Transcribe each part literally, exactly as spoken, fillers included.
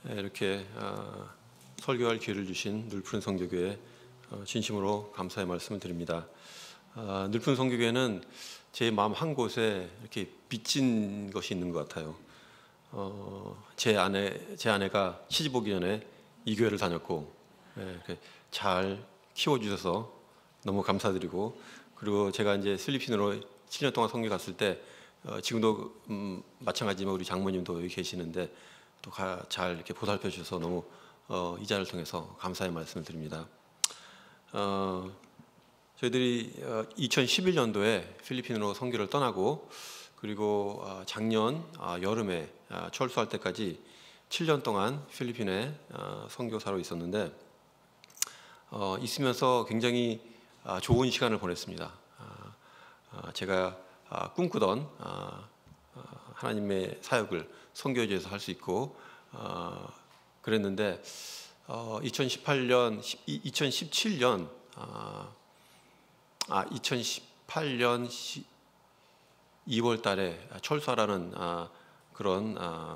이렇게 설교할 기회를 주신 늘푸른 성교교회 진심으로 감사의 말씀을 드립니다. 늘푸른 성교교회는 제 마음 한 곳에 이렇게 빚진 것이 있는 것 같아요. 제 아내 제 아내가 시집 오기 전에 이 교회를 다녔고 이렇게 잘 키워주셔서 너무 감사드리고, 그리고 제가 이제 필리핀으로 칠 년 동안 선교 갔을 때 지금도 음, 마찬가지지만 우리 장모님도 여기 계시는데 또 잘 이렇게 보살펴 주셔서 너무 어, 이 자를 통해서 감사의 말씀을 드립니다. 어, 저희들이 어, 이천십일 년도에 필리핀으로 선교를 떠나고, 그리고 어, 작년 어, 여름에 어, 철수할 때까지 칠 년 동안 필리핀에 어, 선교사로 있었는데 어, 있으면서 굉장히 어, 좋은 시간을 보냈습니다. 어, 어, 제가 어, 꿈꾸던 어, 하나님의 사역을 선교지에서 할 수 있고 어, 그랬는데 어, 이천십팔 년, 이천십칠 년 어, 아 이천십팔 년 이월 달에 철수하라는 아, 그런 아,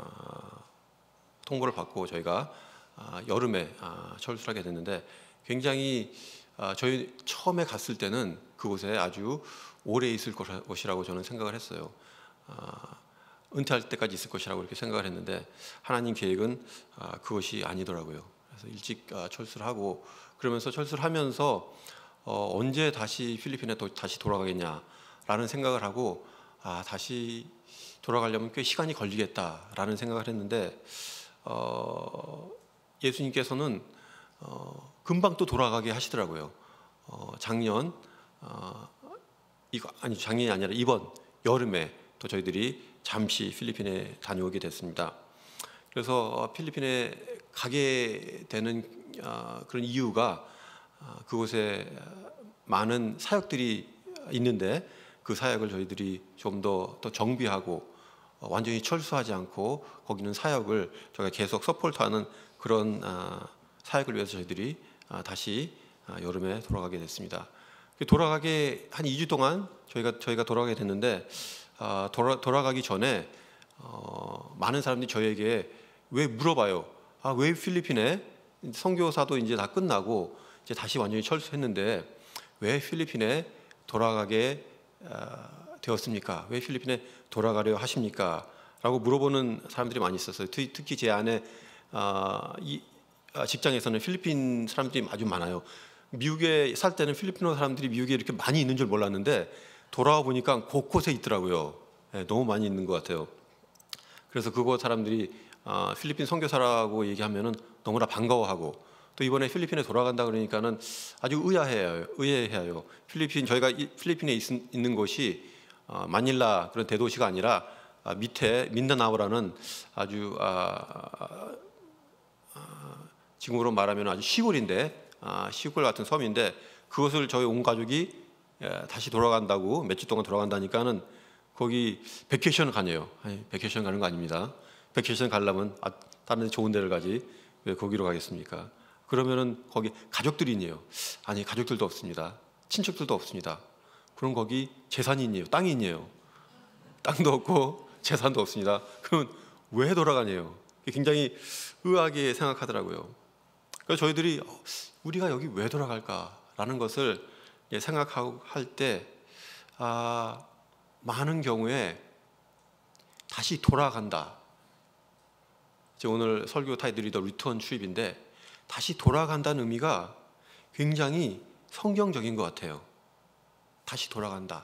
통보를 받고 저희가 아, 여름에 아, 철수를 하게 됐는데, 굉장히 아, 저희 처음에 갔을 때는 그곳에 아주 오래 있을 것이라고 저는 생각을 했어요. 아, 은퇴할 때까지 있을 것이라고 이렇게 생각을 했는데 하나님 계획은 아, 그것이 아니더라고요. 그래서 일찍 아, 철수를 하고, 그러면서 철수를 하면서 어, 언제 다시 필리핀에 또 다시 돌아가겠냐라는 생각을 하고, 아, 다시 돌아가려면 꽤 시간이 걸리겠다라는 생각을 했는데 어, 예수님께서는 어, 금방 또 돌아가게 하시더라고요. 어, 작년 어, 이거 아니 작년이 아니라 이번 여름에 또 저희들이 잠시 필리핀에 다녀오게 됐습니다. 그래서 필리핀에 가게 되는 어, 그런 이유가 어, 그곳에 많은 사역들이 있는데 그 사역을 저희들이 좀 더 더 정비하고 어, 완전히 철수하지 않고 거기는 사역을 저희가 계속 서포트하는 그런 어, 사역을 위해서 저희들이 어, 다시 어, 여름에 돌아가게 됐습니다. 돌아가게 한 이 주 동안 저희가 저희가 돌아가게 됐는데 어, 돌아, 돌아가기 전에 어, 많은 사람들이 저에게 왜 물어봐요. 아, 왜 필리핀에 선교사도 이제 다 끝나고 이제 다시 완전히 철수했는데 왜 필리핀에 돌아가게 어, 되었습니까? 왜 필리핀에 돌아가려 하십니까? 라고 물어보는 사람들이 많이 있었어요. 특히 제 아내 어, 이 직장에서는 필리핀 사람들이 아주 많아요. 미국에 살 때는 필리핀어 사람들이 미국에 이렇게 많이 있는 줄 몰랐는데 돌아와 보니까 곳곳에 있더라고요. 네, 너무 많이 있는 것 같아요. 그래서 그곳 사람들이 어, 필리핀 선교사라고 얘기하면은 너무나 반가워하고, 또 이번에 필리핀에 돌아간다 그러니까는 아주 의아해요. 의아해요. 필리핀 저희가 필리핀에 있, 있는 곳이 어, 마닐라 그런 대도시가 아니라 아, 밑에 민다나오라는 아주 아, 아, 지금으로 말하면 아주 시골인데 아, 시골 같은 섬인데 그것을 저희 온 가족이 예, 다시 돌아간다고 몇 주 동안 돌아간다니까는 거기 베케이션 가네요. 아니, 베케이션 가는 거 아닙니다. 베케이션 가려면 아, 다른 데 좋은 데를 가지 왜 거기로 가겠습니까? 그러면은 거기 가족들이 있네요. 아니, 가족들도 없습니다. 친척들도 없습니다. 그럼 거기 재산이 있네요. 땅이 있네요. 땅도 없고 재산도 없습니다. 그러면 왜 돌아가네요? 굉장히 의아하게 생각하더라고요. 그래서 저희들이 우리가 여기 왜 돌아갈까라는 것을 생각하고 할 때 아, 많은 경우에 다시 돌아간다. 이제 오늘 설교 타이틀이 더 리턴 트립인데 다시 돌아간다는 의미가 굉장히 성경적인 것 같아요. 다시 돌아간다.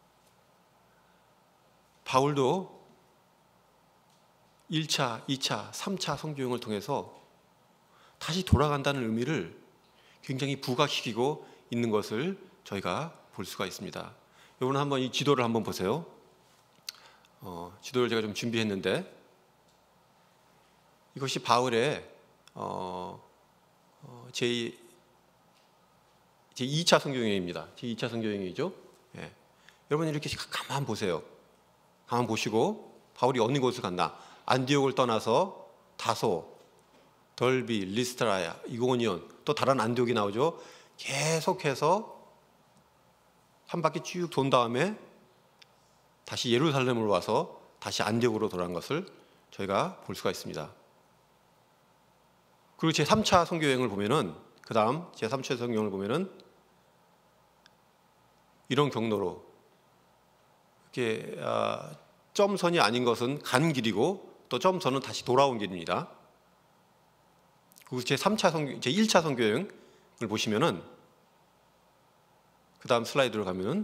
바울도 일 차, 이 차, 삼 차 선교여행을 통해서 다시 돌아간다는 의미를 굉장히 부각시키고 있는 것을 저희가 볼 수가 있습니다. 여러분 한번 이 지도를 한번 보세요. 어, 지도를 제가 좀 준비했는데 이것이 바울의 어, 어, 제, 제이 차 선교여행입니다. 제이 차 선교여행이죠. 예. 여러분 이렇게 가만 보세요. 가만 보시고 바울이 어느 곳을 갔나? 안디옥을 떠나서 다소, 덜비, 리스트라야, 이고니온, 또 다른 안디옥이 나오죠. 계속해서 한 바퀴 쭉 돈 다음에 다시 예루살렘으로 와서 다시 안디옥으로 돌아간 것을 저희가 볼 수가 있습니다. 그리고 제삼 차 선교 여행을 보면은, 그 다음 제삼 차 선교 여행을 보면은 이런 경로로 이렇게 아, 점선이 아닌 것은 간 길이고 또 점선은 다시 돌아온 길입니다. 그리고 제삼 차 선교, 제일 차 선교 여행을 보시면은, 그 다음 슬라이드로 가면은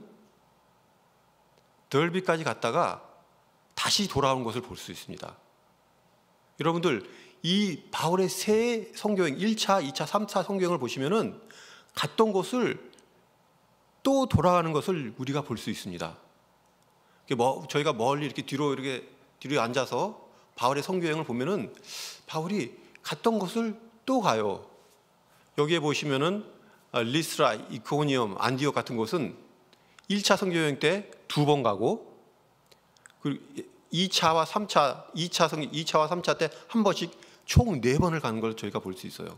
덜비까지 갔다가 다시 돌아온 것을 볼 수 있습니다. 여러분들, 이 바울의 세 선교여행, 일 차, 이 차, 삼 차 선교여행을 보시면은 갔던 곳을 또 돌아가는 것을 우리가 볼 수 있습니다. 뭐 저희가 멀리 이렇게 뒤로 이렇게 뒤로 앉아서 바울의 선교여행을 보면은 바울이 갔던 곳을 또 가요. 여기에 보시면은 리스라, 이코니엄, 안디옥 같은 곳은 일 차 선교여행 때 두 번 가고, 그리고 이 차와 삼 차, 이 차 선 이 차와 삼 차 때 한 번씩 총 네 번을 가는 걸 저희가 볼 수 있어요.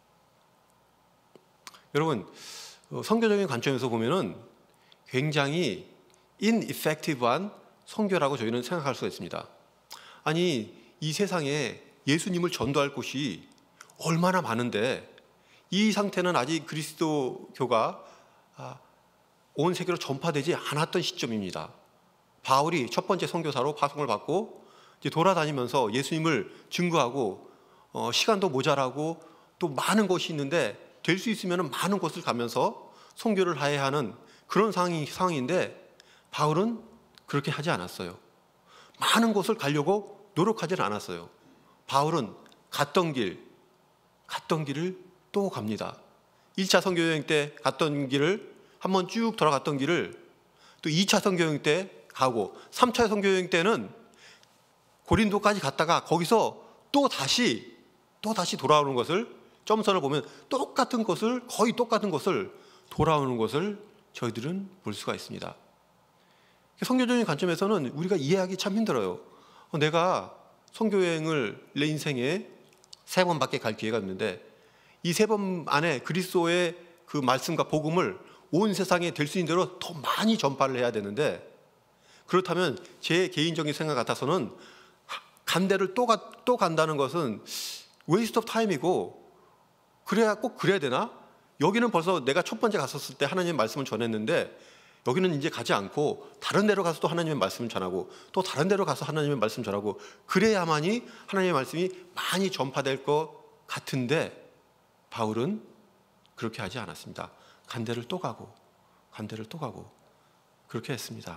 여러분, 선교적인 관점에서 보면은 굉장히 ineffective한 선교라고 저희는 생각할 수가 있습니다. 아니, 이 세상에 예수님을 전도할 곳이 얼마나 많은데 이 상태는 아직 그리스도교가 온 세계로 전파되지 않았던 시점입니다. 바울이 첫 번째 선교사로 파송을 받고 이제 돌아다니면서 예수님을 증거하고 어, 시간도 모자라고 또 많은 곳이 있는데 될 수 있으면 많은 곳을 가면서 선교를 해야 하는 그런 상황이, 상황인데 바울은 그렇게 하지 않았어요. 많은 곳을 가려고 노력하지 않았어요. 바울은 갔던 길, 갔던 길을 또 갑니다. 일 차 선교여행 때 갔던 길을 한번 쭉 돌아갔던 길을 또 이 차 선교여행 때 가고, 삼 차 선교여행 때는 고린도까지 갔다가 거기서 또 다시 또 다시 돌아오는 것을, 점선을 보면 똑같은 것을, 거의 똑같은 것을 돌아오는 것을 저희들은 볼 수가 있습니다. 선교적인 관점에서는 우리가 이해하기 참 힘들어요. 내가 선교여행을 내 인생에 세 번밖에 갈 기회가 없는데 이 세 번 안에 그리스도의 그 말씀과 복음을 온 세상에 될 수 있는 대로 더 많이 전파를 해야 되는데, 그렇다면 제 개인적인 생각 같아서는 간 데를 또, 가, 또 간다는 것은 웨이스트 오브 타임이고, 그래야 꼭 그래야 되나? 여기는 벌써 내가 첫 번째 갔었을 때 하나님의 말씀을 전했는데 여기는 이제 가지 않고 다른 데로 가서 또 하나님의 말씀을 전하고 또 다른 데로 가서 하나님의 말씀을 전하고, 그래야만이 하나님의 말씀이 많이 전파될 것 같은데 바울은 그렇게 하지 않았습니다. 간 데를 또 가고 간 데를 또 가고 그렇게 했습니다.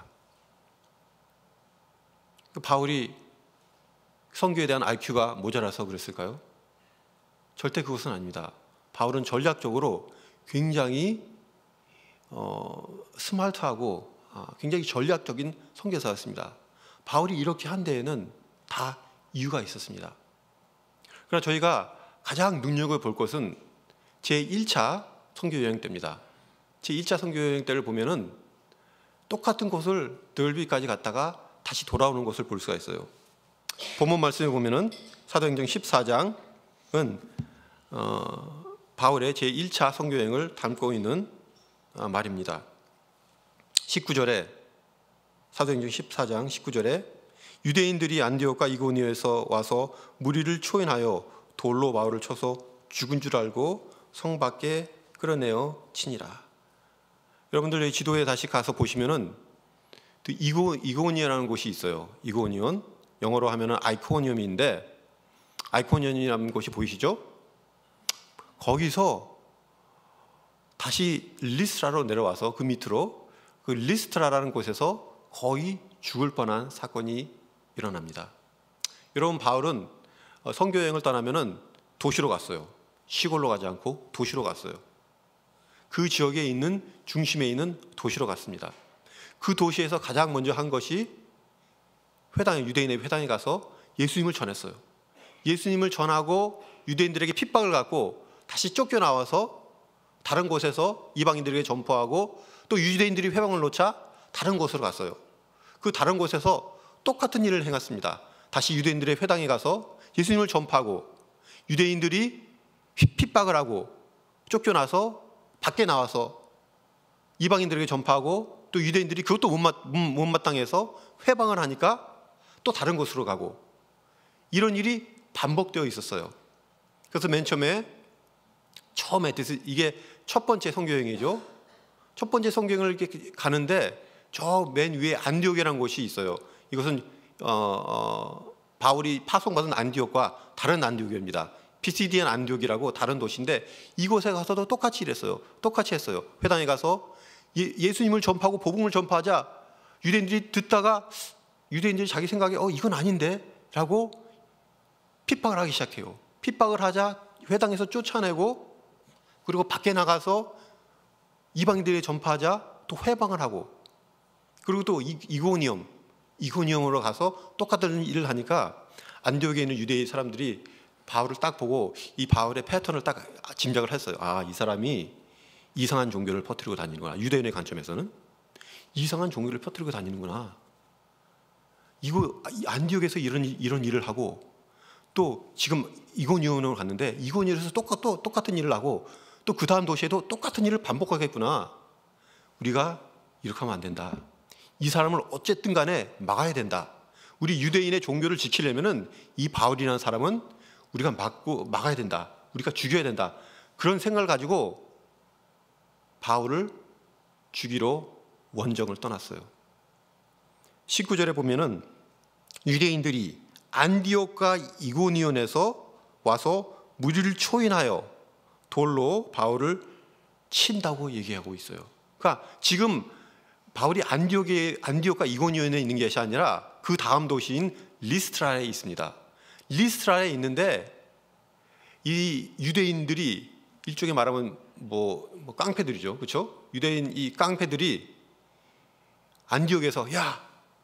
바울이 선교에 대한 아이큐가 모자라서 그랬을까요? 절대 그것은 아닙니다. 바울은 전략적으로 굉장히 어, 스마트하고 어, 굉장히 전략적인 선교사였습니다. 바울이 이렇게 한 데에는 다 이유가 있었습니다. 그러나 저희가 가장 눈여겨볼 것은 제일 차 선교여행 때입니다. 제일 차 선교여행 때를 보면은 똑같은 곳을 덜비까지 갔다가 다시 돌아오는 것을 볼 수가 있어요. 본문 말씀에 보면은 사도행전 십사 장은 어, 바울의 제일 차 선교여행을 담고 있는 어, 말입니다. 십구 절에, 사도행전 십사 장 십구 절에 유대인들이 안디옥과 이고니오에서 와서 무리를 초인하여 돌로 바울을 쳐서 죽은 줄 알고 성 밖에 끌어내어 치니라. 여러분들 지도에 다시 가서 보시면은 이고, 이고니오라는 곳이 있어요. 이고니온, 영어로 하면은 아이코니움인데, 아이코니움이라는 곳이 보이시죠? 거기서 다시 리스트라로 내려와서 그 밑으로, 그 리스트라라는 곳에서 거의 죽을 뻔한 사건이 일어납니다. 여러분, 바울은 선교여행을 떠나면은 도시로 갔어요. 시골로 가지 않고 도시로 갔어요. 그 지역에 있는, 중심에 있는 도시로 갔습니다. 그 도시에서 가장 먼저 한 것이 회당에, 유대인의 회당에 가서 예수님을 전했어요. 예수님을 전하고 유대인들에게 핍박을 갖고 다시 쫓겨나와서 다른 곳에서 이방인들에게 전포하고, 또 유대인들이 회방을 놓자 다른 곳으로 갔어요. 그 다른 곳에서 똑같은 일을 행했습니다. 다시 유대인들의 회당에 가서 예수님을 전파하고, 유대인들이 핍박을 하고 쫓겨나서 밖에 나와서 이방인들에게 전파하고, 또 유대인들이 그것도 못마땅해서 회방을 하니까 또 다른 곳으로 가고, 이런 일이 반복되어 있었어요. 그래서 맨 처음에 처음에 이게 첫 번째 선교 여행이죠. 첫 번째 선교 여행을 이렇게 가는데 저 맨 위에 안디옥이라는 곳이 있어요. 이것은 어, 어, 바울이 파송받은 안디옥과 다른 안디옥입니다. 피시디안 안디옥이라고 다른 도시인데 이곳에 가서도 똑같이 일했어요. 똑같이 했어요. 회당에 가서 예, 예수님을 전파하고 복음을 전파하자 유대인들이 듣다가 유대인들이 자기 생각에 어 이건 아닌데 라고 핍박을 하기 시작해요. 핍박을 하자 회당에서 쫓아내고 그리고 밖에 나가서 이방인들이 전파하자 또 회방을 하고 그리고 또 이, 이고니엄 이고니엄으로 가서 똑같은 일을 하니까 안디옥에 있는 유대 사람들이 바울을 딱 보고 이 바울의 패턴을 딱 짐작을 했어요. 아, 이 사람이 이상한 종교를 퍼뜨리고 다니는구나. 유대인의 관점에서는 이상한 종교를 퍼뜨리고 다니는구나. 이거 안디옥에서 이런 이런 일을 하고 또 지금 이고니온으로 갔는데 이고니온에서 똑같 또 똑같은 일을 하고 또 그 다음 도시에도 똑같은 일을 반복하겠구나. 우리가 이렇게 하면 안 된다. 이 사람을 어쨌든 간에 막아야 된다. 우리 유대인의 종교를 지키려면은 이 바울이라는 사람은 우리가 막고 막아야 된다. 우리가 죽여야 된다. 그런 생각을 가지고 바울을 죽이러 원정을 떠났어요. 십구 절에 보면은 유대인들이 안디옥과 이고니온에서 와서 무리를 초인하여 돌로 바울을 친다고 얘기하고 있어요. 그러니까 지금 바울이 안디옥에 안디옥과 이고니온에 있는 것이 아니라 그 다음 도시인 리스트라에 있습니다. 리스트라에 있는데 이 유대인들이 일종의 말하면 뭐, 뭐 깡패들이죠, 그렇죠? 유대인 이 깡패들이 안디옥에서 야,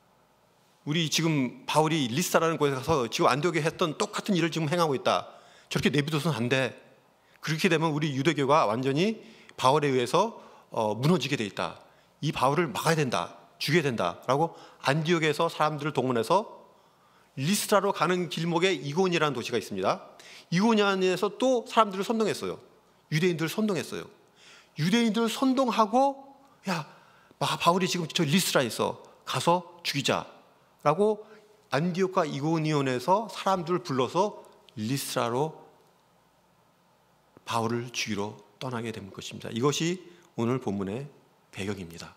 우리 지금 바울이 리스트라는 곳에 가서 지금 안디옥에 했던 똑같은 일을 지금 행하고 있다. 저렇게 내비둬서는 안 돼. 그렇게 되면 우리 유대교가 완전히 바울에 의해서 어, 무너지게 돼 있다. 이 바울을 막아야 된다. 죽여야 된다라고 안디옥에서 사람들을 동원해서 리스트라로 가는 길목에 이고니라는 도시가 있습니다. 이고니안에서 또 사람들을 선동했어요. 유대인들을 선동했어요. 유대인들을 선동하고 야, 바울이 지금 저 리스트라에 있어. 가서 죽이자라고 안디옥과 이고니온에서 사람들을 불러서 리스트라로 바울을 죽이러 떠나게 된 것입니다. 이것이 오늘 본문의 배경입니다.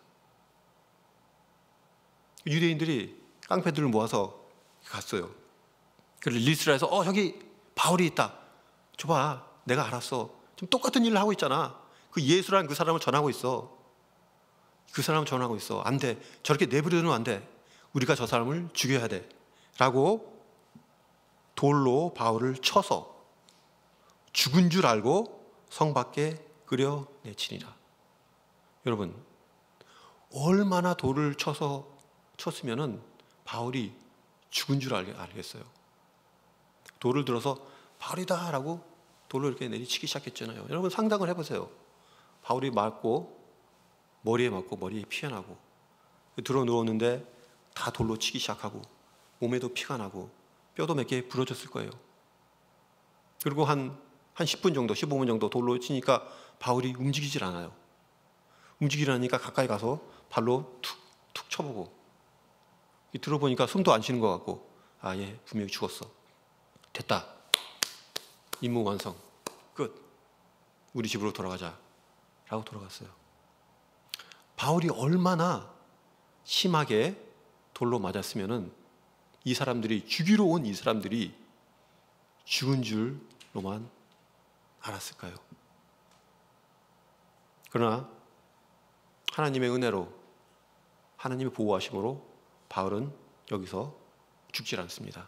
유대인들이 깡패들을 모아서 갔어요. 그래서 리스트라에서 어 저기 바울이 있다. 줘봐, 내가 알았어. 지금 똑같은 일을 하고 있잖아. 그 예수라는 그 사람을 전하고 있어. 그 사람을 전하고 있어. 안 돼. 저렇게 내버려두면 안 돼. 우리가 저 사람을 죽여야 돼. 라고 돌로 바울을 쳐서 죽은 줄 알고 성 밖에 끌어내치니라. 여러분, 얼마나 돌을 쳐서 쳤으면은 바울이 죽은 줄 알겠어요. 돌을 들어서 바울이다 라고 돌로 이렇게 내리치기 시작했잖아요. 여러분 상상을 해보세요. 바울이 맞고 머리에 맞고 머리에 피가 나고 들어 누웠는데 다 돌로 치기 시작하고 몸에도 피가 나고 뼈도 몇 개 부러졌을 거예요. 그리고 한, 한 십 분 정도, 십오 분 정도 돌로 치니까 바울이 움직이질 않아요. 움직이질 않으니까 가까이 가서 발로 툭, 툭 쳐보고 들어보니까 숨도 안 쉬는 것 같고 아, 얘 분명히 죽었어. 됐다. 임무 완성. 끝. 우리 집으로 돌아가자. 라고 돌아갔어요. 바울이 얼마나 심하게 돌로 맞았으면은 이 사람들이 죽이러 온 이 사람들이 죽은 줄로만 알았을까요? 그러나 하나님의 은혜로 하나님의 보호하심으로 바울은 여기서 죽질 않습니다.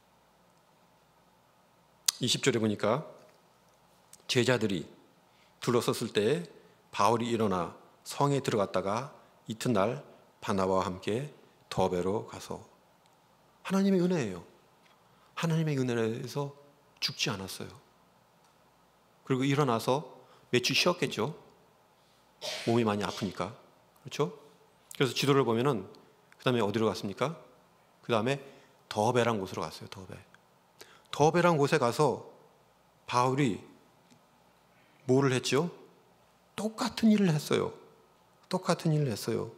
이십 절에 보니까 제자들이 둘러섰을 때 바울이 일어나 성에 들어갔다가 이튿날 바나바와 함께 더베로 가서 하나님의 은혜예요. 하나님의 은혜에서 죽지 않았어요. 그리고 일어나서 며칠 쉬었겠죠. 몸이 많이 아프니까. 그렇죠? 그래서 지도를 보면은 그 다음에 어디로 갔습니까? 그 다음에 더베란 곳으로 갔어요. 더베. 더베란 곳에 가서 바울이 뭐를 했죠? 똑같은 일을 했어요. 똑같은 일을 했어요.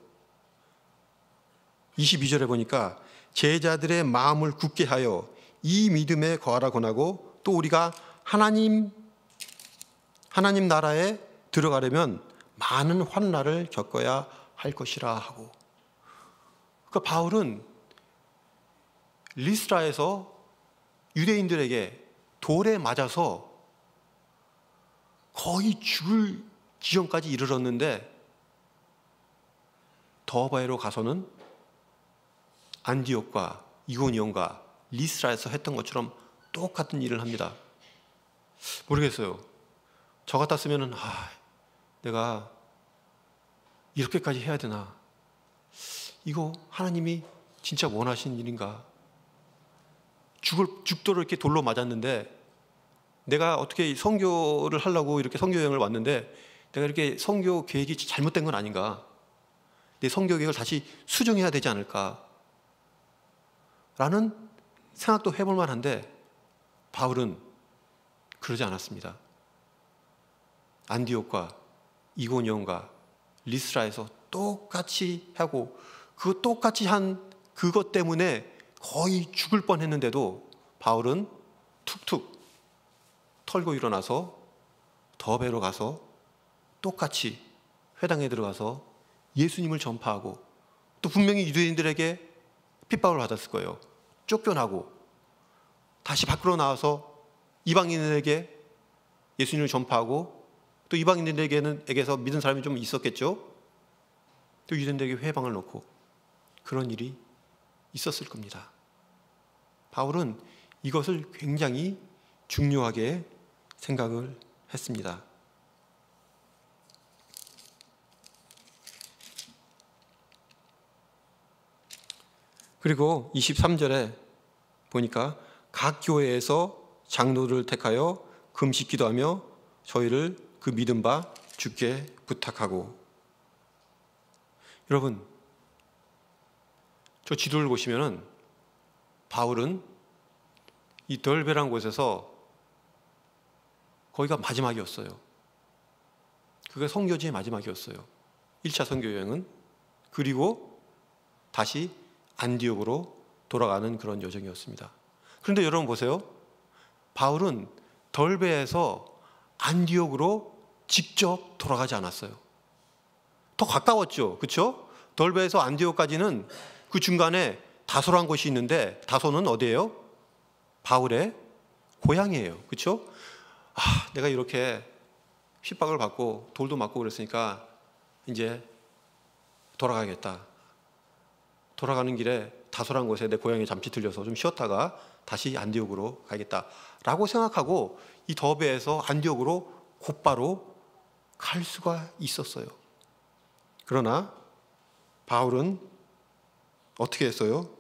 이십이 절에 보니까 제자들의 마음을 굳게 하여 이 믿음에 거하라 권하고 또 우리가 하나님 하나님 나라에 들어가려면 많은 환난을 겪어야 할 것이라 하고, 그러니까 바울은 리스트라에서 유대인들에게 돌에 맞아서 거의 죽을 지경까지 이르렀는데 더베로 가서는 안디옥과 이고니온과 리스트라에서 했던 것처럼 똑같은 일을 합니다. 모르겠어요. 저 같았으면 아, 내가 이렇게까지 해야 되나? 이거 하나님이 진짜 원하신 일인가? 죽을, 죽도록 이렇게 돌로 맞았는데 내가 어떻게 선교를 하려고 이렇게 선교 여행을 왔는데 내가 이렇게 선교 계획이 잘못된 건 아닌가? 내 선교 계획을 다시 수정해야 되지 않을까? 라는 생각도 해볼 만한데 바울은 그러지 않았습니다. 안디옥과 이고니온과 리스트라에서 똑같이 하고 그 똑같이 한 그것 때문에 거의 죽을 뻔했는데도 바울은 툭툭 털고 일어나서 더베로 가서 똑같이 회당에 들어가서 예수님을 전파하고, 또 분명히 유대인들에게 핍박을 받았을 거예요. 쫓겨나고 다시 밖으로 나와서 이방인들에게 예수님을 전파하고, 또 이방인들에게는 에게서 믿은 사람이 좀 있었겠죠. 또 유대인들에게 회방을 놓고 그런 일이 있었을 겁니다. 바울은 이것을 굉장히 중요하게 생각을 했습니다. 그리고 이십삼 절에 보니까 각 교회에서 장로를 택하여 금식 기도하며 저희를 그 믿은 바 주께 부탁하고. 여러분, 저 지도를 보시면은 바울은 이 더베라는 곳에서 거기가 마지막이었어요. 그게 선교지의 마지막이었어요. 일 차 선교 여행은. 그리고 다시 안디옥으로 돌아가는 그런 여정이었습니다. 그런데 여러분 보세요. 바울은 더베에서 안디옥으로 직접 돌아가지 않았어요. 더 가까웠죠. 그렇죠? 더베에서 안디옥까지는 그 중간에 다소란 곳이 있는데, 다소는 어디예요? 바울의 고향이에요. 그렇죠? 아, 내가 이렇게 핍박을 받고 돌도 맞고 그랬으니까 이제 돌아가야겠다. 돌아가는 길에 다소란 곳에 내 고향에 잠시 들려서 좀 쉬었다가 다시 안디옥으로 가야겠다라고 생각하고 이 더베에서 안디옥으로 곧바로 갈 수가 있었어요. 그러나 바울은 어떻게 했어요?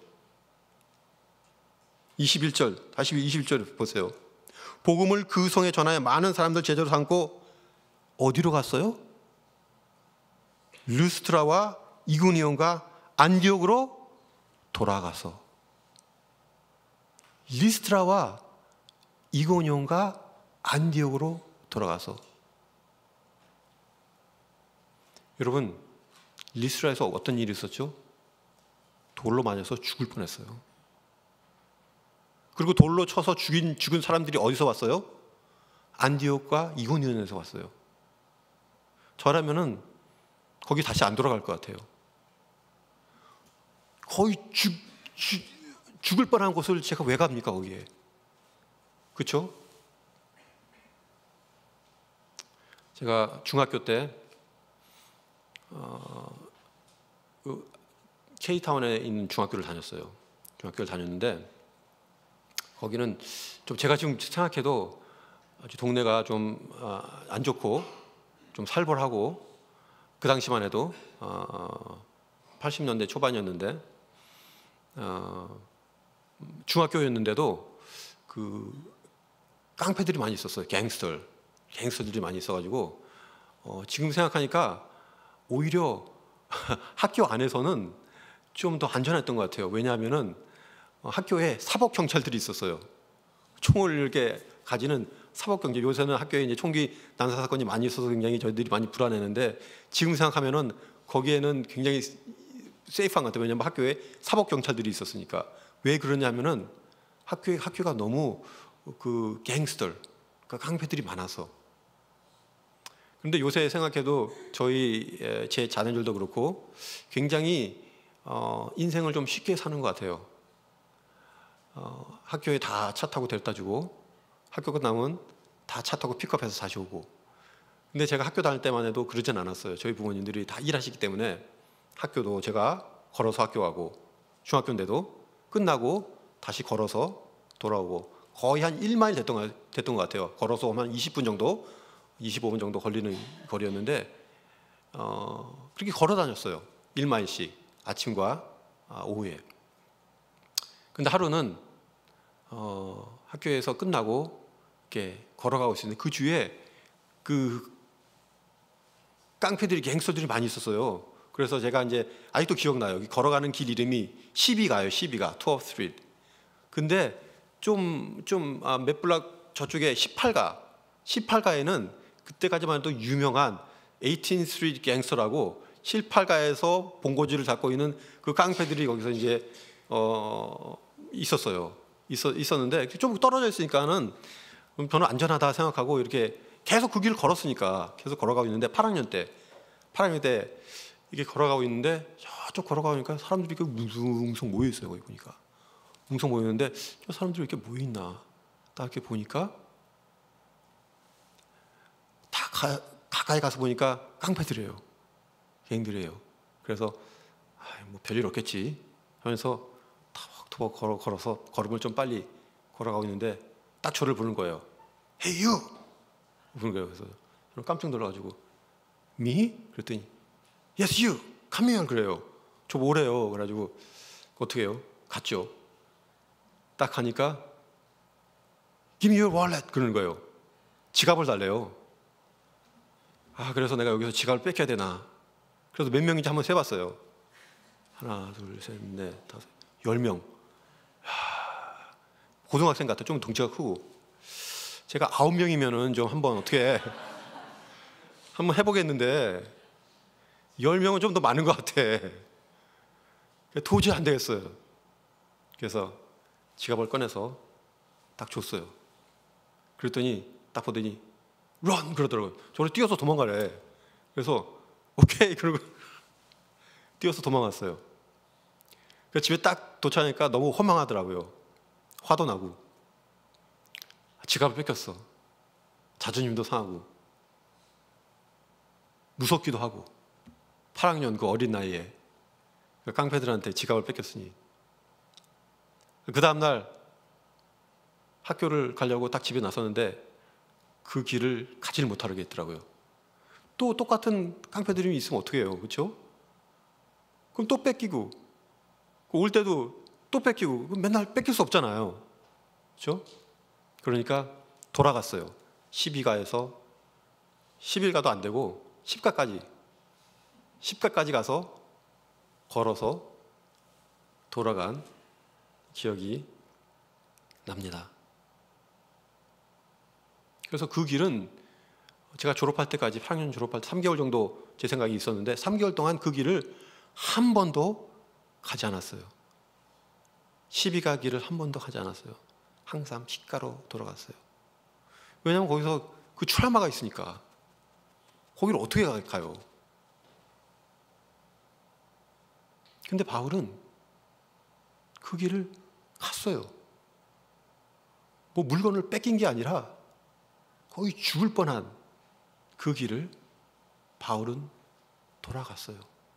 이십일 절, 다시 이십일 절 보세요. 복음을 그 성에 전하여 많은 사람들 제자로 삼고 어디로 갔어요? 르스트라와 이고니온과 안디옥으로 돌아가서, 리스트라와 이고니온과 안디옥으로 돌아가서. 여러분, 리스트라에서 어떤 일이 있었죠? 돌로 맞아서 죽을 뻔했어요. 그리고 돌로 쳐서 죽인, 죽은 사람들이 어디서 왔어요? 안디옥과 이고니온에서 왔어요. 저라면은 거기 다시 안 돌아갈 것 같아요. 거의 죽, 죽, 죽을 뻔한 곳을 제가 왜 갑니까, 거기에? 그렇죠? 제가 중학교 때 어, 그 K타운에 있는 중학교를 다녔어요. 중학교를 다녔는데 거기는 좀 제가 지금 생각해도 아주 동네가 좀 안 좋고 좀 살벌하고, 그 당시만 해도 어, 팔십 년대 초반이었는데 어, 중학교였는데도 그 깡패들이 많이 있었어요. 갱스터, 갱스터들이 많이 있어가지고 어, 지금 생각하니까 오히려 학교 안에서는 좀 더 안전했던 것 같아요. 왜냐하면은 학교에 사법 경찰들이 있었어요. 총을 이렇게 가지는 사법 경찰. 요새는 학교에 이제 총기 난사 사건이 많이 있어서 굉장히 저희들이 많이 불안했는데 지금 생각하면은 거기에는 굉장히 세이프한 것 같아요. 왜냐하면 학교에 사법 경찰들이 있었으니까. 왜 그러냐면은 학교에 학교가 너무 그 갱스터, 그 깡패들이 많아서. 그런데 요새 생각해도 저희 제 자녀들도 그렇고 굉장히 어, 인생을 좀 쉽게 사는 것 같아요. 어, 학교에 다 차 타고 데려다 주고 학교 끝나면 다 차 타고 픽업해서 다시 오고. 근데 제가 학교 다닐 때만 해도 그러진 않았어요. 저희 부모님들이 다 일하시기 때문에 학교도 제가 걸어서 학교 가고 중학교인데도 끝나고 다시 걸어서 돌아오고 거의 한 일 마일 됐던, 것- 됐던 것 같아요. 걸어서 한 이십 분 정도, 이십오 분 정도 걸리는 거리였는데 어, 그렇게 걸어 다녔어요. 일 마일씩 아침과 아, 오후에. 근데 하루는 어, 학교에서 끝나고 이렇게 걸어가고 있었는데 그 주위에 그 깡패들이 갱스터들이 많이 있었어요. 그래서 제가 이제 아직도 기억나요. 여기 걸어가는 길 이름이 십이가요. 십이가 트웰프 스트리트. 근데 좀 좀 몇 블락 저쪽에 십팔가 십팔가에는 그때까지만 해도 유명한 에이틴 스트리트 갱스터라고 십팔가에서 본고지를 잡고 있는 그 깡패들이 거기서 이제 어 있었어요. 있었 있었는데 좀 떨어져 있으니까는 저는 안전하다 생각하고 이렇게 계속 그 길을 걸었으니까 계속 걸어가고 있는데 팔 학년 때 팔 학년 때 이게 걸어가고 있는데 저쪽 걸어가니까 사람들이 이렇게 뭉성뭉성 모여 있어요. 거기 보니까 뭉성 모여 있는데 저 사람들이 이렇게 모여 있나 딱 이렇게 보니까 다 가, 가까이 가서 보니까 깡패들이에요. 갱들이에요. 그래서 아, 뭐 별일 없겠지 하면서 터벅터벅 걸어, 걸어서 걸음을 좀 빨리 걸어가고 있는데 딱 저를 부르는 거예요. Hey you! 부르는 거예요. 그래서 저는 깜짝 놀라가지고 Me? 그랬더니 Yes you! Come here! 그래요. 저 뭐래요? 그래가지고 어떻게 해요? 갔죠. 딱 가니까 Give me your wallet! 그러는 거예요. 지갑을 달래요. 아 그래서 내가 여기서 지갑을 뺏겨야 되나. 그래서 몇 명인지 한번 세봤어요. 하나, 둘, 셋, 넷, 다섯, 열 명. 고등학생 같아. 좀 덩치가 크고. 제가 아홉 명이면은 좀 한번 어떻게 한번 해보겠는데 열 명은 좀 더 많은 것 같아. 도저히 안 되겠어요. 그래서 지갑을 꺼내서 딱 줬어요. 그랬더니 딱 보더니 run 그러더라고요. 저를 뛰어서 도망가래. 그래서 오케이 그러고 뛰어서 도망갔어요. 그래서 집에 딱 도착하니까 너무 허망하더라고요. 화도 나고 지갑을 뺏겼어. 자존심도 상하고 무섭기도 하고 팔 학년 그 어린 나이에 그 깡패들한테 지갑을 뺏겼으니 그 다음날 학교를 가려고 딱 집에 나섰는데 그 길을 가지를 못하겠더라고요. 또 똑같은 깡패들이 있으면 어떻게 해요? 그렇죠? 그럼 또 뺏기고 올 때도 또 뺏기고 맨날 뺏길 수 없잖아요. 그렇죠? 그러니까 돌아갔어요. 십이가에서 십일가도 안 되고 십가까지 십가까지 가서 걸어서 돌아간 기억이 납니다. 그래서 그 길은 제가 졸업할 때까지 팔 학년 졸업할 때 삼 개월 정도 제 생각이 있었는데 삼 개월 동안 그 길을 한 번도 가지 않았어요. 십이가 길을 한 번도 가지 않았어요. 항상 십가로 돌아갔어요. 왜냐하면 거기서 그 트라우마가 있으니까. 거기를 어떻게 가요? 근데 바울은 그 길을 갔어요. 뭐 물건을 뺏긴 게 아니라 거의 죽을 뻔한 그 길을 바울은 돌아갔어요.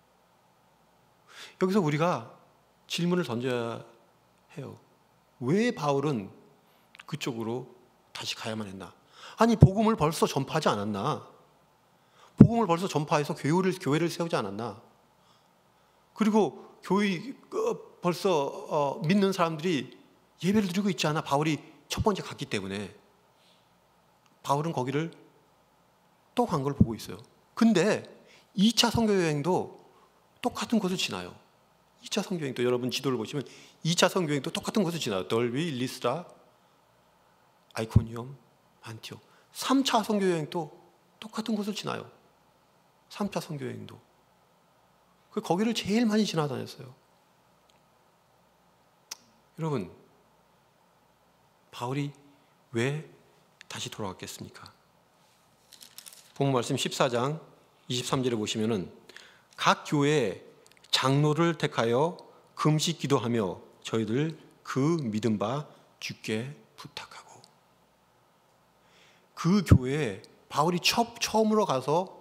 여기서 우리가 질문을 던져야 해요. 왜 바울은 그쪽으로 다시 가야만 했나? 아니 복음을 벌써 전파하지 않았나? 복음을 벌써 전파해서 교회를, 교회를 세우지 않았나? 그리고 교회 벌써 어, 믿는 사람들이 예배를 드리고 있지 않아? 바울이 첫 번째 갔기 때문에 바울은 거기를 또 간 걸 보고 있어요. 근데 이 차 선교 여행도 똑같은 곳을 지나요. 이 차 선교 여행도 여러분 지도를 보시면 이 차 선교 여행도 똑같은 곳을 지나요. 덜비, 리스라, 아이코니움, 안티옥. 삼 차 선교 여행도 똑같은 곳을 지나요. 삼 차 선교 여행도. 그 거기를 제일 많이 지나다녔어요. 여러분, 바울이 왜 다시 돌아갔겠습니까? 본문 말씀 십사 장 이십삼 절에 보시면은 각 교회에 장로를 택하여 금식 기도하며 저희들 그 믿은 바 주께 부탁하고, 그 교회에 바울이 처, 처음으로 가서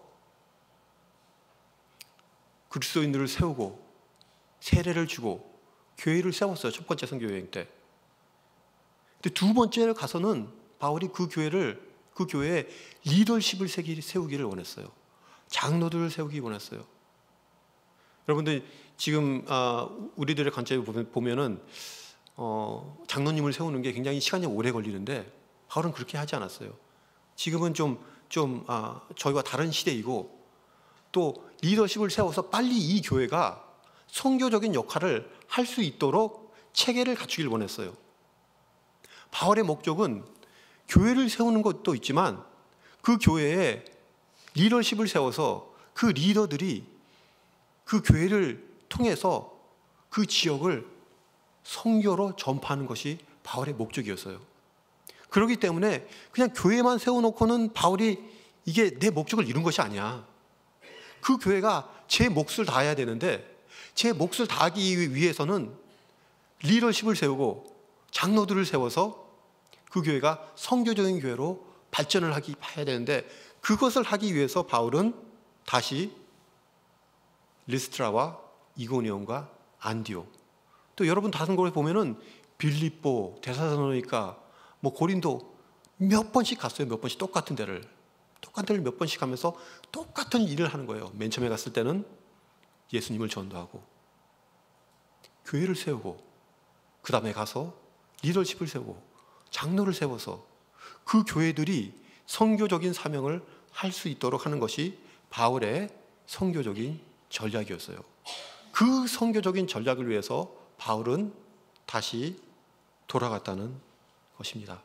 그리스도인들을 세우고 세례를 주고 교회를 세웠어요. 첫 번째 선교 여행 때. 근데 두 번째를 가서는 바울이 그 교회를 그 교회에 리더십을 세우기를 원했어요. 장로들을 세우기 원했어요. 여러분들 지금 우리들의 관점에 보면은 어, 장로님을 세우는 게 굉장히 시간이 오래 걸리는데 바울은 그렇게 하지 않았어요. 지금은 좀, 좀 아, 저희와 다른 시대이고 또 리더십을 세워서 빨리 이 교회가 선교적인 역할을 할 수 있도록 체계를 갖추길 원했어요. 바울의 목적은 교회를 세우는 것도 있지만 그 교회에 리더십을 세워서 그 리더들이 그 교회를 통해서 그 지역을 선교로 전파하는 것이 바울의 목적이었어요. 그렇기 때문에 그냥 교회만 세워놓고는 바울이 이게 내 목적을 이룬 것이 아니야. 그 교회가 제 몫을 다해야 되는데 제 몫을 다하기 위해서는 리더십을 세우고 장로들을 세워서 그 교회가 선교적인 교회로 발전을 하기 해야 되는데 그것을 하기 위해서 바울은 다시 리스트라와 이고니온과 안디옥, 또 여러분 다른 곳에 보면은 빌립보, 데살로니가, 뭐 고린도 몇 번씩 갔어요. 몇 번씩 똑같은 데를 똑같은 데를 몇 번씩 가면서 똑같은 일을 하는 거예요. 맨 처음에 갔을 때는 예수님을 전도하고 교회를 세우고 그 다음에 가서 리더십을 세우고 장로를 세워서 그 교회들이 선교적인 사명을 할 수 있도록 하는 것이 바울의 선교적인 전략이었어요. 그 선교적인 전략을 위해서 바울은 다시 돌아갔다는 것입니다.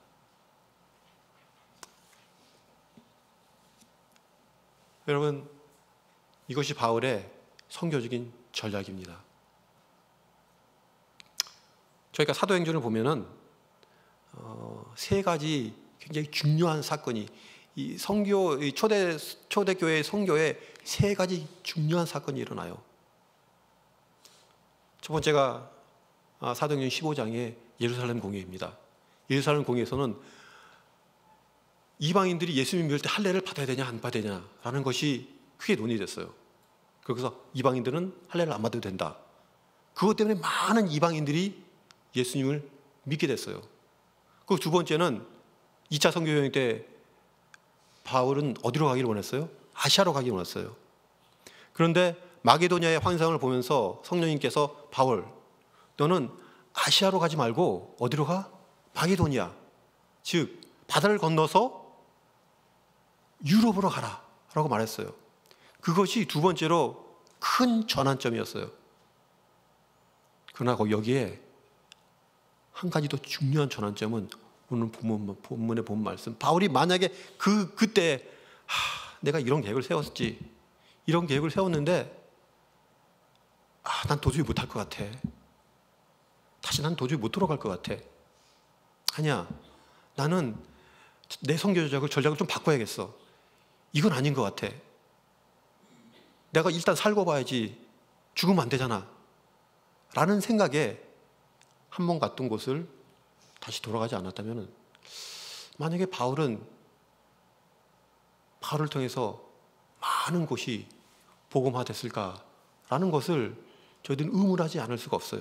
여러분, 이것이 바울의 선교적인 전략입니다. 저희가 사도행전을 보면은 어, 세 가지 굉장히 중요한 사건이 이 선교, 이 초대 초대교회 선교에 세 가지 중요한 사건이 일어나요. 첫 번째가 사도행전 십오 장의 예루살렘 공회입니다. 예루살렘 공회에서는 이방인들이 예수님 믿을 때 할례를 받아야 되냐 안 받아야 되냐라는 것이 크게 논의됐어요. 그래서 이방인들은 할례를 안 받아도 된다. 그것 때문에 많은 이방인들이 예수님을 믿게 됐어요. 그 두 번째는 이 차 선교 여행 때 바울은 어디로 가기를 원했어요? 아시아로 가기를 원했어요. 그런데 마게도냐의 환상을 보면서 성령님께서 바울, 너는 아시아로 가지 말고 어디로 가? 마게도냐, 즉 바다를 건너서 유럽으로 가라 라고 말했어요. 그것이 두 번째로 큰 전환점이었어요. 그러나 여기에 한 가지 더 중요한 전환점은 오늘 본문, 본문에 본 말씀, 바울이 만약에 그, 그때 하, 내가 이런 계획을 세웠지, 이런 계획을 세웠는데 아, 난 도저히 못할 것 같아, 다시 난 도저히 못 돌아갈 것 같아, 아니야, 나는 내 선교 전략을, 전략을 좀 바꿔야겠어, 이건 아닌 것 같아, 내가 일단 살고 봐야지, 죽으면 안 되잖아 라는 생각에 한 번 갔던 곳을 다시 돌아가지 않았다면, 만약에 바울은 바울을 통해서 많은 곳이 복음화됐을까라는 것을 저희들은 의문하지 않을 수가 없어요.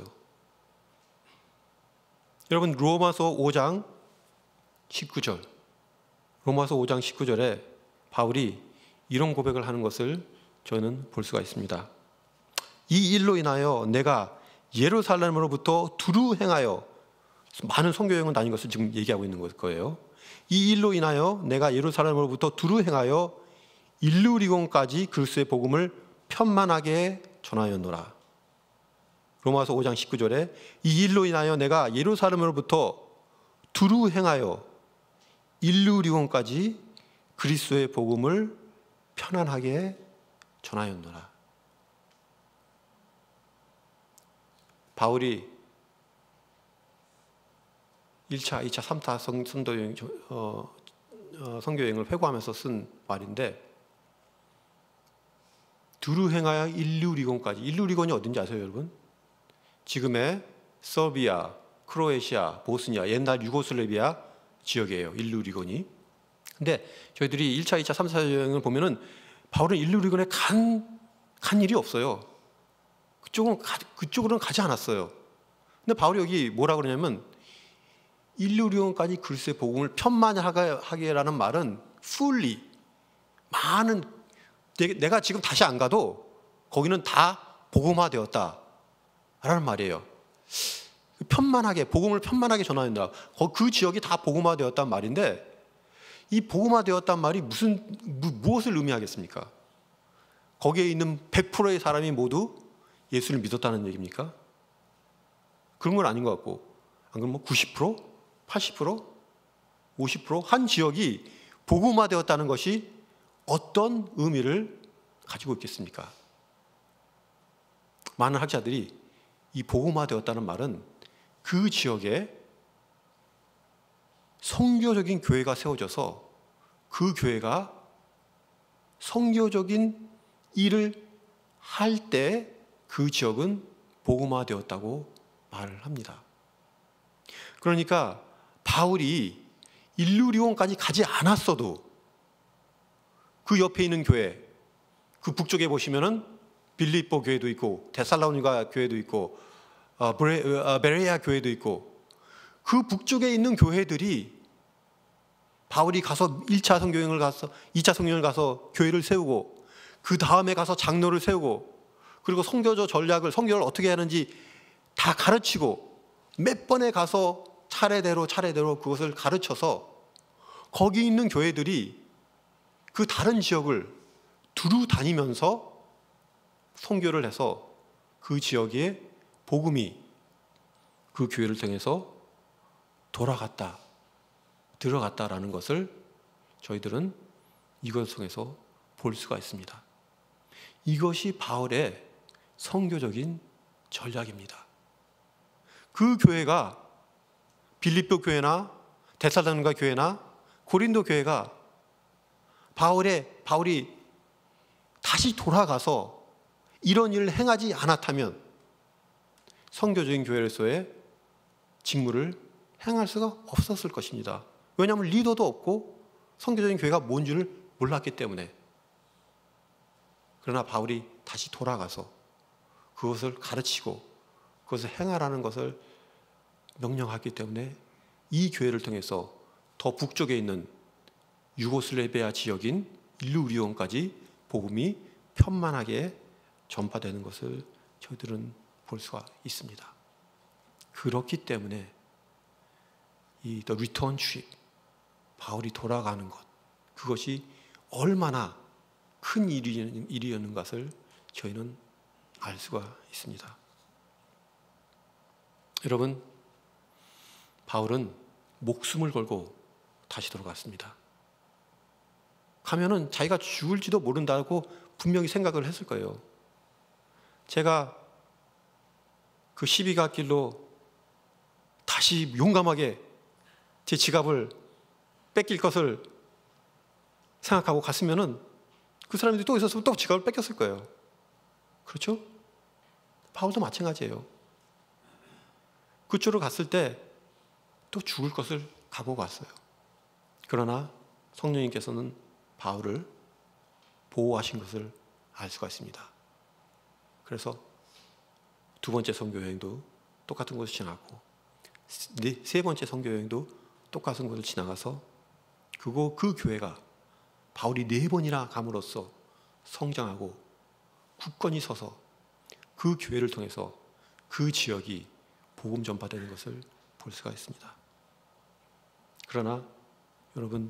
여러분, 로마서 오 장 십구 절, 로마서 오 장 십구 절에 바울이 이런 고백을 하는 것을 저는 볼 수가 있습니다. 이 일로 인하여 내가 예루살렘으로부터 두루 행하여, 많은 선교 여행을 다닌 것을 지금 얘기하고 있는 거예요. 이 일로 인하여 내가 예루살렘으로부터 두루 행하여 일루리곤까지 그리스도의 복음을 편만하게 전하였노라. 로마서 오 장 십구 절에 이 일로 인하여 내가 예루살렘으로부터 두루 행하여 일루리곤까지 그리스도의 복음을 편안하게 전하였노라. 바울이 일 차, 이 차, 삼 차 선도 여행, 어, 어, 선교 여행을 회고하면서 쓴 말인데, 두루 행하여 일루리곤까지. 일루리곤이 어딘지 아세요, 여러분? 지금의 서비아, 크로에시아, 보스니아, 옛날 유고슬라비아 지역이에요, 일루리곤이. 근데 저희들이 일 차, 이 차, 삼 차 여행을 보면은 바울은 일루리곤에 간, 간 일이 없어요. 그쪽은 가, 그쪽으로는 가지 않았어요. 근데 바울이 여기 뭐라 그러냐면, 일루리온까지 그리스도의 복음을 편만하게라는 말은 fully, 많은, 내가 지금 다시 안 가도 거기는 다 복음화되었다 라는 말이에요. 편만하게, 복음을 편만하게 전하는다. 그 지역이 다 복음화되었단 말인데, 이 복음화되었단 말이 무슨 무, 무엇을 의미하겠습니까? 거기에 있는 백 퍼센트의 사람이 모두 예수를 믿었다는 얘기입니까? 그런 건 아닌 것 같고, 안 그러면 구십 퍼센트? 팔십 퍼센트? 오십 퍼센트? 한 지역이 복음화되었다는 것이 어떤 의미를 가지고 있겠습니까? 많은 학자들이 이 복음화되었다는 말은 그 지역에 선교적인 교회가 세워져서 그 교회가 선교적인 일을 할 때 그 지역은 복음화되었다고 말을 합니다. 그러니까 바울이 일루리온까지 가지 않았어도 그 옆에 있는 교회, 그 북쪽에 보시면은 빌립보 교회도 있고 데살로니가 교회도 있고 어, 브레, 어, 베레아 교회도 있고, 그 북쪽에 있는 교회들이 바울이 가서 일 차 선교여행을 가서 이 차 선교여행을 가서 교회를 세우고, 그 다음에 가서 장로를 세우고, 그리고 선교적 전략을, 선교를 어떻게 하는지 다 가르치고, 몇 번에 가서 차례대로 차례대로 그것을 가르쳐서 거기 있는 교회들이 그 다른 지역을 두루 다니면서 선교를 해서 그 지역에 복음이 그 교회를 통해서 돌아갔다, 들어갔다라는 것을 저희들은 이것을 통해서 볼 수가 있습니다. 이것이 바울의 선교적인 전략입니다. 그 교회가 빌립보 교회나 데살로니가 교회나 고린도 교회가 바울의 바울이 다시 돌아가서 이런 일을 행하지 않았다면 선교적인 교회로서의 직무를 행할 수가 없었을 것입니다. 왜냐하면 리더도 없고 선교적인 교회가 뭔지를 몰랐기 때문에. 그러나 바울이 다시 돌아가서 그것을 가르치고 그것을 행하라는 것을 명령하기 때문에 이 교회를 통해서 더 북쪽에 있는 유고슬라비아 지역인 일루리온까지 복음이 편만하게 전파되는 것을 저희들은 볼 수가 있습니다. 그렇기 때문에 이 The Return Trip, 바울이 돌아가는 것, 그것이 얼마나 큰 일이었는 것을 저희는 알 수가 있습니다. 여러분, 바울은 목숨을 걸고 다시 돌아갔습니다. 가면은 자기가 죽을지도 모른다고 분명히 생각을 했을 거예요. 제가 그 십이 가 길로 다시 용감하게 제 지갑을 뺏길 것을 생각하고 갔으면은 그 사람들이 또 있었으면 또 지갑을 뺏겼을 거예요. 그렇죠? 바울도 마찬가지예요. 그쪽으로 갔을 때 또 죽을 것을 각오하고 갔어요. 그러나 성령님께서는 바울을 보호하신 것을 알 수가 있습니다. 그래서 두 번째 선교 여행도 똑같은 곳을 지나갔고, 세 번째 선교 여행도 똑같은 곳을 지나가서 그거 그 교회가 바울이 네 번이나 감으로써 성장하고 굳건히 서서 그 교회를 통해서 그 지역이 복음 전파되는 것을 볼 수가 있습니다. 그러나 여러분,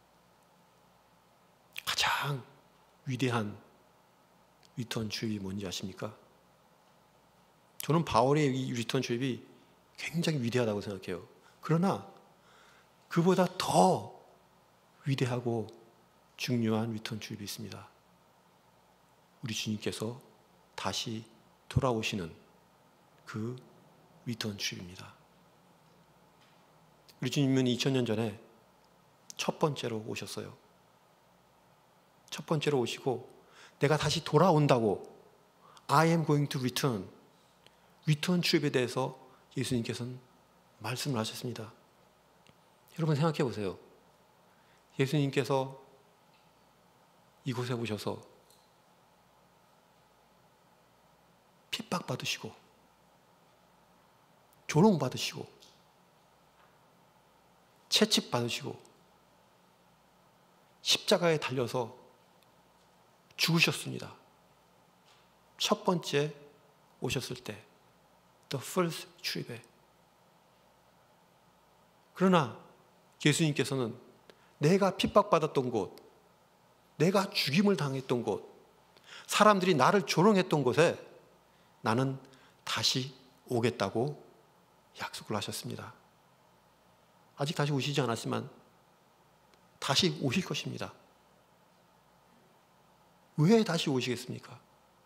가장 위대한 리턴 트립이 뭔지 아십니까? 저는 바울의 이 리턴 트립이 굉장히 위대하다고 생각해요. 그러나 그보다 더 위대하고 중요한 리턴 트립이 있습니다. 우리 주님께서 다시 돌아오시는 그 리턴 트립입니다. 우리 주님은 이천 년 전에 첫 번째로 오셨어요. 첫 번째로 오시고 내가 다시 돌아온다고, I am going to return, 리턴 출입에 대해서 예수님께서는 말씀을 하셨습니다. 여러분 생각해 보세요. 예수님께서 이곳에 오셔서 핍박받으시고 조롱받으시고 채찍받으시고 십자가에 달려서 죽으셨습니다. 첫 번째 오셨을 때, the first 출입에. 그러나 예수님께서는 내가 핍박받았던 곳, 내가 죽임을 당했던 곳, 사람들이 나를 조롱했던 곳에 나는 다시 오겠다고 약속을 하셨습니다. 아직 다시 오시지 않았지만 다시 오실 것입니다. 왜 다시 오시겠습니까?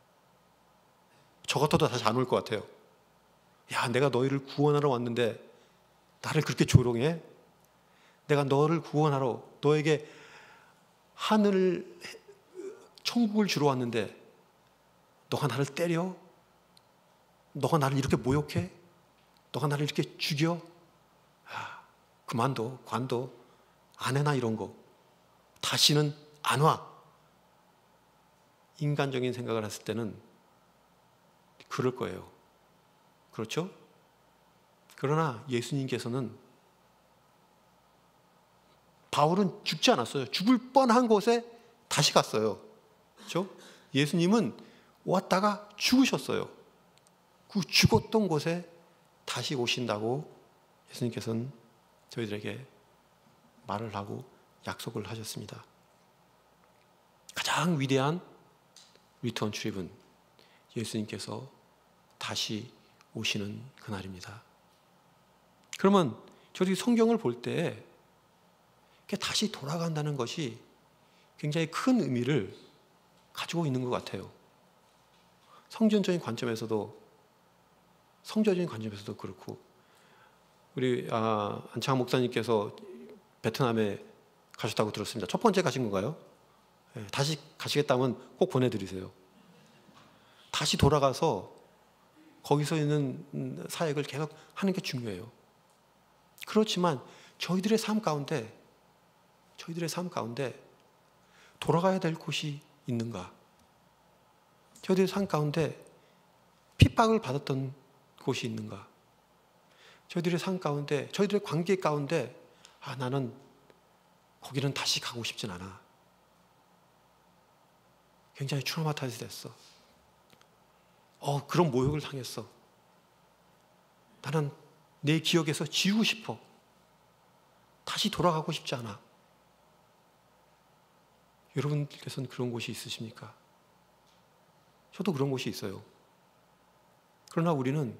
저 같아도 다시 안 올 것 같아요. 야, 내가 너희를 구원하러 왔는데 나를 그렇게 조롱해? 내가 너를 구원하러, 너에게 하늘, 천국을 주러 왔는데 너가 나를 때려? 너가 나를 이렇게 모욕해? 너가 나를 이렇게 죽여? 아, 그만둬, 관둬. 안 해나 이런 거. 다시는 안 와. 인간적인 생각을 했을 때는 그럴 거예요. 그렇죠? 그러나 예수님께서는, 바울은 죽지 않았어요. 죽을 뻔한 곳에 다시 갔어요. 그렇죠? 예수님은 왔다가 죽으셨어요. 그 죽었던 곳에 다시 오신다고 예수님께서는 저희들에게 말을 하고 약속을 하셨습니다. 가장 위대한 리턴 출입은 예수님께서 다시 오시는 그날입니다. 그러면 저희 성경을 볼 때 다시 돌아간다는 것이 굉장히 큰 의미를 가지고 있는 것 같아요. 성전적인 관점에서도, 성전적인 관점에서도 그렇고, 우리 아, 안창 목사님께서 베트남에 가셨다고 들었습니다. 첫 번째 가신 건가요? 네, 다시 가시겠다면 꼭 보내드리세요. 다시 돌아가서 거기서 있는 사역을 계속 하는 게 중요해요. 그렇지만 저희들의 삶 가운데, 저희들의 삶 가운데 돌아가야 될 곳이 있는가? 저희들의 삶 가운데 핍박을 받았던 곳이 있는가? 저희들의 삶 가운데, 저희들의 관계 가운데, 아, 나는 거기는 다시 가고 싶진 않아. 굉장히 트라우마타이즈 됐어. 어, 그런 모욕을 당했어. 나는 내 기억에서 지우고 싶어. 다시 돌아가고 싶지 않아. 여러분께서는 그런 곳이 있으십니까? 저도 그런 곳이 있어요. 그러나 우리는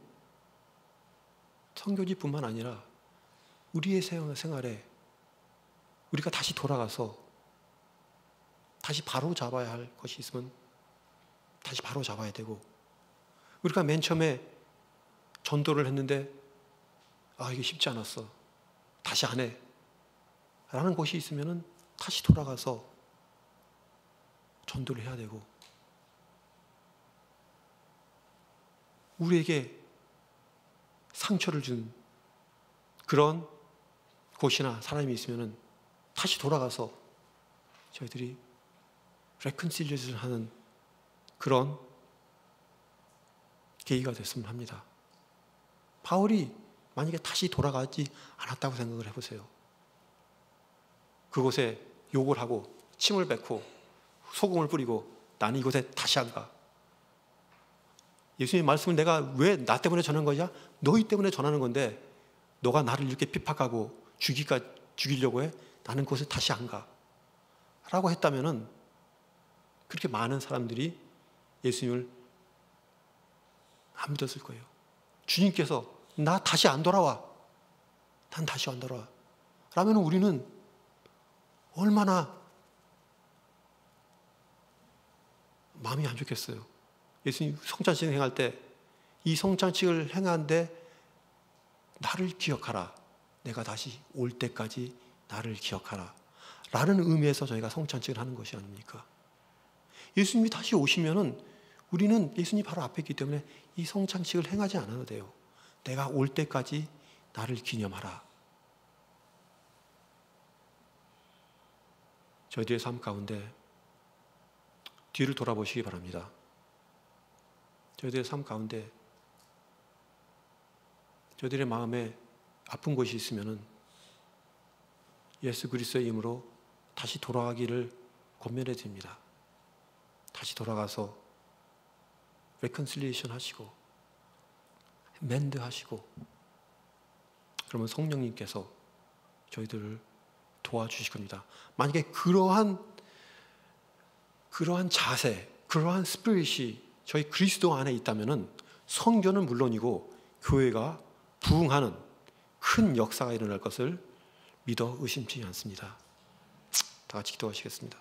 선교지뿐만 아니라 우리의 생활에 우리가 다시 돌아가서 다시 바로 잡아야 할 것이 있으면 다시 바로 잡아야 되고, 우리가 맨 처음에 전도를 했는데 아, 이게 쉽지 않았어, 다시 안 해 라는 곳이 있으면 다시 돌아가서 전도를 해야 되고, 우리에게 상처를 준 그런 곳이나 사람이 있으면 다시 돌아가서 저희들이 레컨실리에이션을 하는 그런 계기가 됐으면 합니다. 바울이 만약에 다시 돌아가지 않았다고 생각을 해보세요. 그곳에 욕을 하고 침을 뱉고 소금을 뿌리고 나는 이곳에 다시 안 가. 예수님의 말씀을 내가 왜 나 때문에 전한 거냐? 너희 때문에 전하는 건데 너가 나를 이렇게 핍박하고 죽이가, 죽이려고 해? 나는 그곳에 다시 안 가. 라고 했다면은 그렇게 많은 사람들이 예수님을 안 믿었을 거예요. 주님께서 나 다시 안 돌아와. 난 다시 안 돌아와. 라면 우리는 얼마나 마음이 안 좋겠어요. 예수님 성찬식 행할 때 이 성찬식을 행하는데 나를 기억하라. 내가 다시 올 때까지 나를 기억하라. 라는 의미에서 저희가 성찬식을 하는 것이 아닙니까? 예수님이 다시 오시면은 우리는 예수님이 바로 앞에 있기 때문에 이 성찬식을 행하지 않아도 돼요. 내가 올 때까지 나를 기념하라. 저희들의 삶 가운데 뒤를 돌아보시기 바랍니다. 저희들의 삶 가운데 저희들의 마음에 아픈 곳이 있으면은 예수 그리스도의 이름으로 다시 돌아가기를 권면해 드립니다. 다시 돌아가서 레컨실리에이션 하시고 멘드 하시고, 그러면 성령님께서 저희들을 도와주실 겁니다. 만약에 그러한 그러한 자세, 그러한 스피릿이 저희 그리스도 안에 있다면은 성전은 물론이고 교회가 부흥하는 큰 역사가 일어날 것을 믿어 의심치 않습니다. 다 같이 기도하시겠습니다.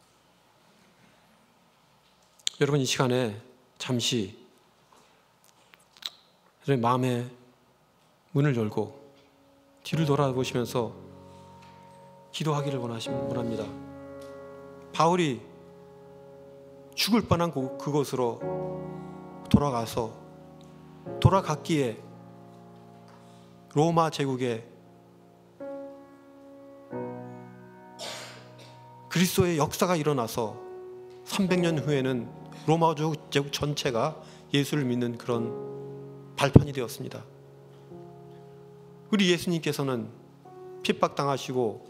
여러분, 이 시간에 잠시 여러분 마음의 문을 열고 뒤를 돌아보시면서 기도하기를 원합니다. 바울이 죽을 뻔한 그곳으로 돌아가서 돌아갔기에 로마 제국에 그리스도의 역사가 일어나서 삼백 년 후에는 로마 제국 전체가 예수를 믿는 그런 발판이 되었습니다. 우리 예수님께서는 핍박당하시고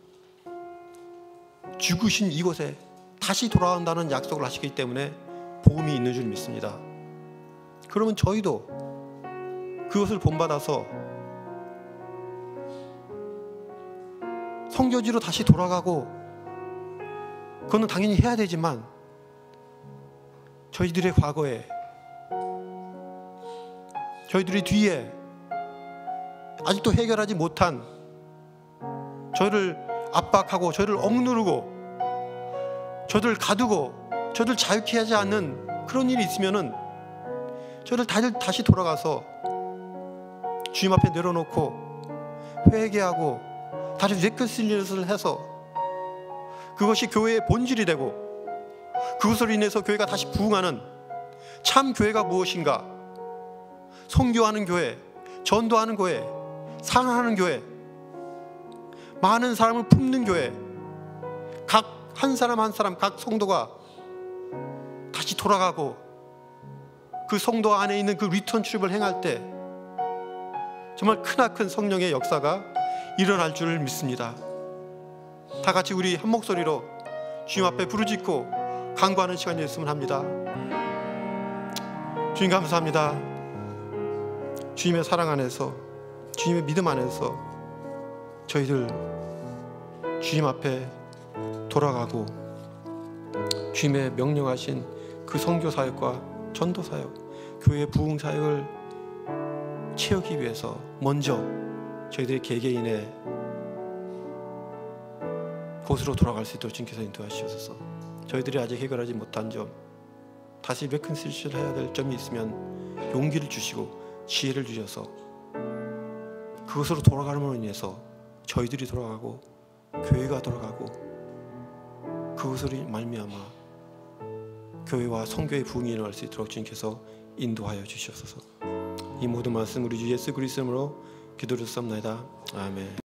죽으신 이곳에 다시 돌아온다는 약속을 하시기 때문에 복음이 있는 줄 믿습니다. 그러면 저희도 그것을 본받아서 성교지로 다시 돌아가고, 그거는 당연히 해야 되지만 저희들의 과거에, 저희들이 뒤에 아직도 해결하지 못한, 저희를 압박하고 저희를 억누르고 저희를 가두고 저희를 자유케 하지 않는 그런 일이 있으면은 저희를 다시, 다시 돌아가서 주님 앞에 내려놓고 회개하고 다시 레컨실리에이션을 해서 그것이 교회의 본질이 되고, 그것으로 인해서 교회가 다시 부흥하는 참 교회가 무엇인가, 선교하는 교회, 전도하는 교회, 사랑하는 교회, 많은 사람을 품는 교회, 각 한 사람 한 사람 각 성도가 다시 돌아가고 그 성도 안에 있는 그 리턴 출입을 행할 때 정말 크나큰 성령의 역사가 일어날 줄 믿습니다. 다 같이 우리 한 목소리로 주님 앞에 부르짖고 간구하는 시간이 됐으면 합니다. 주님 감사합니다. 주님의 사랑 안에서, 주님의 믿음 안에서 저희들 주님 앞에 돌아가고 주님의 명령하신 그 선교 사역과 전도 사역, 교회 부흥 사역을 채우기 위해서 먼저 저희들의 개개인의 곳으로 돌아갈 수 있도록 주님께서 인도하시옵소서. 저희들이 아직 해결하지 못한 점, 다시 레컨실리에이션 해야 될 점이 있으면 용기를 주시고 지혜를 주셔서 그것으로 돌아가는 인해서 저희들이 돌아가고 교회가 돌아가고 그것으로 말미암아 교회와 성교의 부흥이 일어날 수 있도록 주님께서 인도하여 주시옵소서. 이 모든 말씀 우리 주 예수 그리스도로 기도를 드렸사옵나이다. 아멘.